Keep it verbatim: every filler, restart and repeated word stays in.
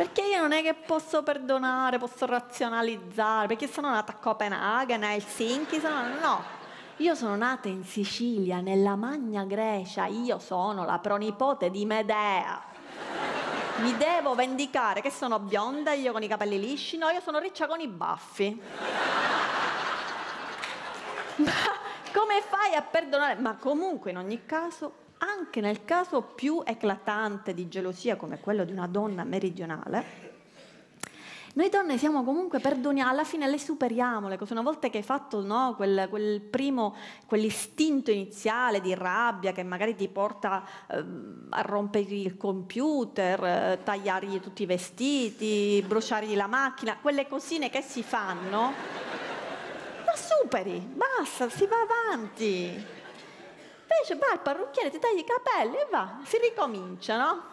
Perché io non è che posso perdonare, posso razionalizzare, perché sono nata a Copenaghen, a Helsinki, sono... no. Io sono nata in Sicilia, nella Magna Grecia, io sono la pronipote di Medea. Mi devo vendicare, che sono bionda, io con i capelli lisci, no, io sono riccia con i baffi. Ma come fai a perdonare? Ma comunque, in ogni caso, anche nel caso più eclatante di gelosia, come quello di una donna meridionale, noi donne siamo comunque perdoniamo, alla fine le superiamo le cose. Una volta che hai fatto, no, quel, quel primo, quell'istinto iniziale di rabbia che magari ti porta eh, a rompergli il computer, eh, tagliargli tutti i vestiti, bruciargli la macchina, quelle cosine che si fanno, la superi, basta, si va avanti. Invece va al parrucchiere, ti tagli i capelli e va, si ricomincia, no?